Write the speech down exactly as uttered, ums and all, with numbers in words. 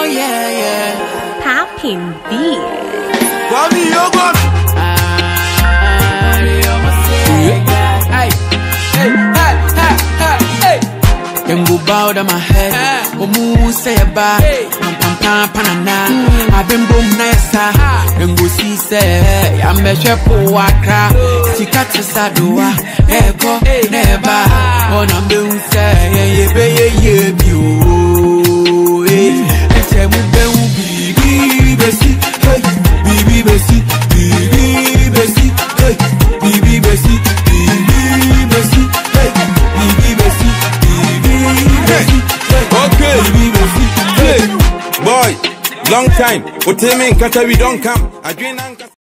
Oh yeah, yeah. Popping beats. Kwame Yogon. Hey, hey, hey, hey, hey. Them go bow down my head. Omu say ba, pam pam pam panana. I've been boom nessa. Them go see say, I'm a shepo wakra. Sika tisadua, ego neba. On I'm doing say, yeah be yeah yeah you. Hey, tell me be be besi, hey, be besi, be besi, hey, be besi, be besi, hey, be besi. Okay, hey, boy, long time. But tell me, we don't come. I